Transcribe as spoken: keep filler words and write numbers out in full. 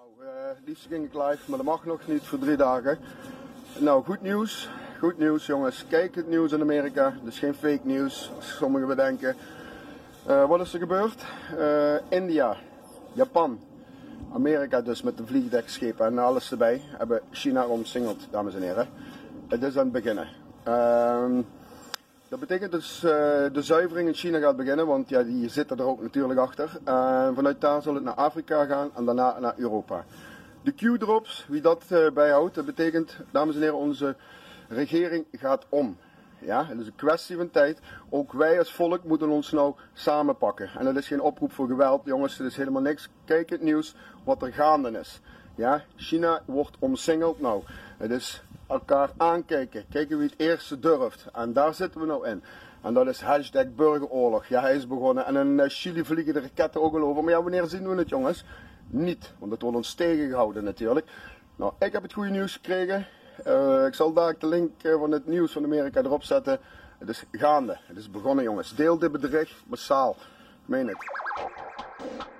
Nou, uh, liefst ging ik live, maar dat mag nog niet voor drie dagen. Nou, goed nieuws. Goed nieuws jongens. Kijk het nieuws in Amerika. Dus geen fake nieuws, als sommigen bedenken. Uh, wat is er gebeurd? Uh, India, Japan, Amerika dus met de vliegdekschepen en alles erbij. Hebben China omsingeld, dames en heren. Het is aan het beginnen. Uh, dat betekent dus uh, de zuivering in China gaat beginnen, want ja, die zitten er ook natuurlijk achter. Uh, vanuit daar zal het naar Afrika gaan en daarna naar Europa. De Q-drops, wie dat uh, bijhoudt, dat betekent, dames en heren, onze regering gaat om. Ja, het is een kwestie van tijd. Ook wij als volk moeten ons nou samenpakken. En dat is geen oproep voor geweld, jongens, het is helemaal niks. Kijk het nieuws wat er gaande is. Ja, China wordt omsingeld nou. Het is elkaar aankijken, kijken wie het eerste durft. En daar zitten we nou in. En dat is hashtag burgeroorlog. Ja, hij is begonnen. En in Chili vliegen de raketten ook al over. Maar ja, wanneer zien we het jongens? Niet, want het wordt ons tegengehouden natuurlijk. Nou, ik heb het goede nieuws gekregen. Uh, ik zal daar de link van het nieuws van Amerika erop zetten. Het is gaande, het is begonnen jongens. Deel dit bericht massaal. Ik meen het.